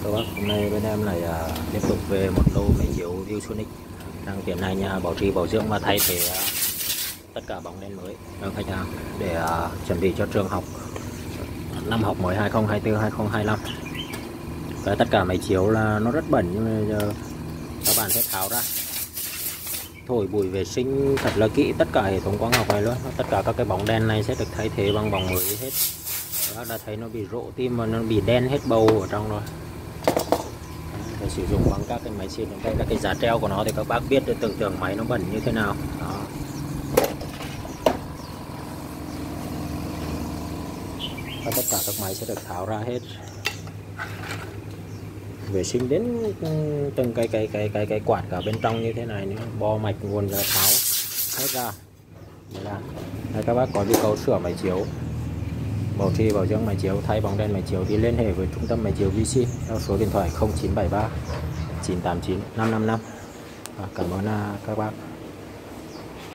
Các bác, hôm nay bên em lại tiếp tục về một lô máy chiếu ViewSonic đang tiến hành bảo trì bảo dưỡng và thay thế tất cả bóng đèn mới cho khách hàng để chuẩn bị cho trường học năm học mới 2024-2025. Và tất cả máy chiếu là nó rất bẩn, nhưng mà giờ các bạn sẽ tháo ra, thổi bụi vệ sinh thật là kỹ tất cả hệ thống quang học này luôn. Tất cả các cái bóng đèn này sẽ được thay thế bằng bóng mới hết. Các bác đã thấy nó bị rỗ tim và nó bị đen hết bầu ở trong rồi. Để sử dụng bằng các cái máy xịt đây, các cái giá treo của nó thì các bác biết được, tưởng tượng máy nó bẩn như thế nào. Đó. Và tất cả các máy sẽ được tháo ra hết, vệ sinh đến từng cái quạt cả bên trong như thế này nữa, bo mạch nguồn là tháo hết ra. Đây, các bác có nhu cầu sửa máy chiếu, bảo trì bảo dưỡng máy chiếu, thay bóng đèn máy chiếu thì liên hệ với trung tâm máy chiếu VC theo số điện thoại 0973 989 555. Cảm ơn các bác.